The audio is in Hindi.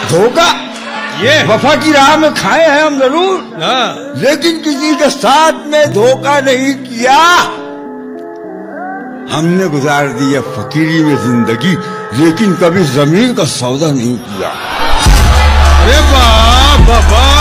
धोखा ये वफा की राह में खाए हैं हम जरूर, लेकिन किसी के साथ में धोखा नहीं किया। हमने गुजार दी है फकीरी में जिंदगी, लेकिन कभी जमीन का सौदा नहीं किया। अरे बाप बाप